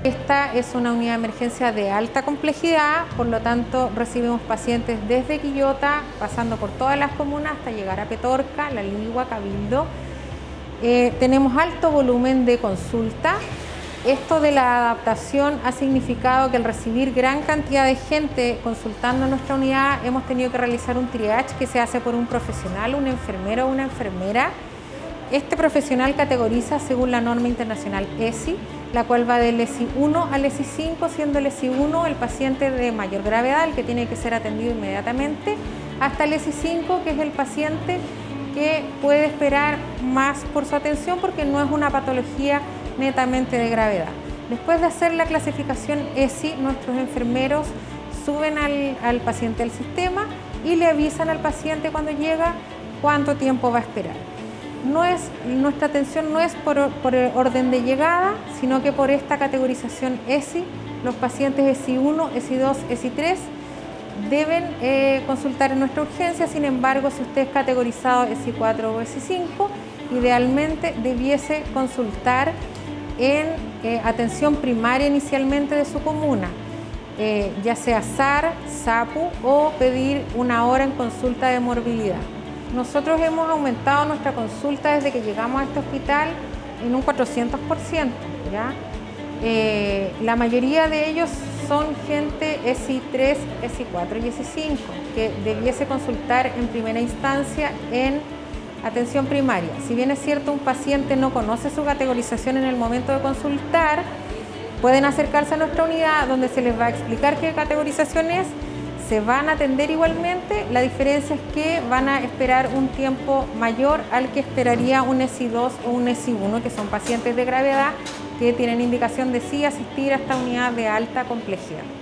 Esta es una unidad de emergencia de alta complejidad, por lo tanto recibimos pacientes desde Quillota, pasando por todas las comunas hasta llegar a Petorca, La Ligua, Cabildo. Tenemos alto volumen de consulta. Esto de la adaptación ha significado que al recibir gran cantidad de gente consultando en nuestra unidad, hemos tenido que realizar un triage que se hace por un profesional, un enfermero o una enfermera. Este profesional categoriza según la norma internacional ESI, la cual va del ESI 1 al ESI 5, siendo el ESI 1 el paciente de mayor gravedad, el que tiene que ser atendido inmediatamente, hasta el ESI 5, que es el paciente que puede esperar más por su atención porque no es una patología netamente de gravedad. Después de hacer la clasificación ESI, nuestros enfermeros suben al paciente al sistema y le avisan al paciente cuando llega cuánto tiempo va a esperar. Nuestra atención no es por orden de llegada, sino que por esta categorización ESI, los pacientes ESI 1, ESI 2, ESI 3 deben consultar en nuestra urgencia. Sin embargo, si usted es categorizado ESI 4 o ESI 5, idealmente debiese consultar en atención primaria inicialmente de su comuna, ya sea SAR, SAPU o pedir una hora en consulta de morbilidad. Nosotros hemos aumentado nuestra consulta desde que llegamos a este hospital en un 400%, ¿ya? La mayoría de ellos son gente ESI 3, ESI 4 y ESI 5, que debiese consultar en primera instancia en atención primaria. Si bien es cierto, un paciente no conoce su categorización en el momento de consultar, pueden acercarse a nuestra unidad donde se les va a explicar qué categorización es, se van a atender igualmente. La diferencia es que van a esperar un tiempo mayor al que esperaría un ESI 2 o un ESI 1, que son pacientes de gravedad que tienen indicación de sí asistir a esta unidad de alta complejidad.